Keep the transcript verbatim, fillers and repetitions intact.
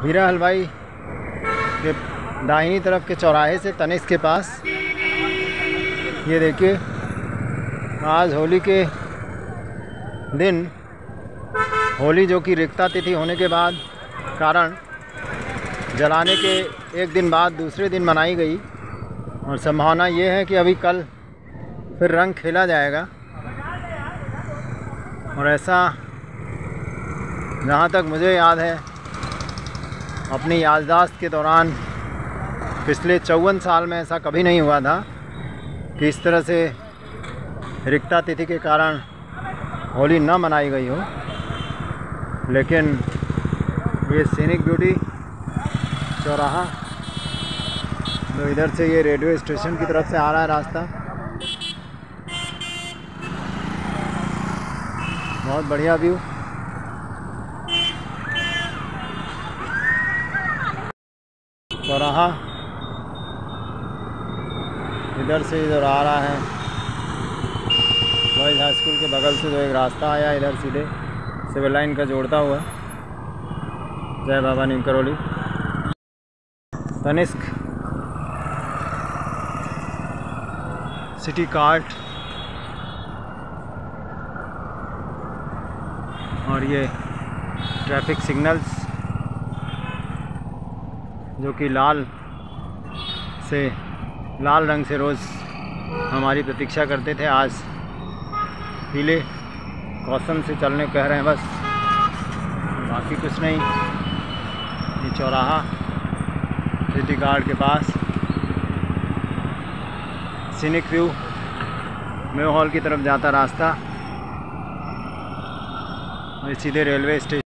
हीरा हलवाई के दाहिनी तरफ के चौराहे से तनिष्क के पास। ये देखिए, आज होली के दिन होली जो कि रिक्ता तिथि होने के बाद कारण जलाने के एक दिन बाद दूसरे दिन मनाई गई और संभावना ये है कि अभी कल फिर रंग खेला जाएगा। और ऐसा जहाँ तक मुझे याद है, अपनी याददाश्त के दौरान पिछले चौवन साल में ऐसा कभी नहीं हुआ था कि इस तरह से रिक्ता तिथि के कारण होली न मनाई गई हो। लेकिन ये सीनिक ब्यूटी चौराहा, तो इधर से ये रेलवे स्टेशन की तरफ से आ रहा है रास्ता। बहुत बढ़िया व्यू। चौराहा इधर से इधर आ रहा है। बॉयज़ हाई स्कूल के बगल से जो एक रास्ता आया इधर सीधे सिविल लाइन का जोड़ता हुआ। जय बाबा नीम करौली। तनिष्क सिटी कार्ट और ये ट्रैफिक सिग्नल्स जो कि लाल से लाल रंग से रोज़ हमारी प्रतीक्षा करते थे, आज पीले कौशन से चलने कह रहे हैं बस, बाकी कुछ नहीं। ये चौराहा सिटी गार्ड के पास सीनिक व्यू मेयो हॉल की तरफ जाता रास्ता और सीधे रेलवे स्टेशन।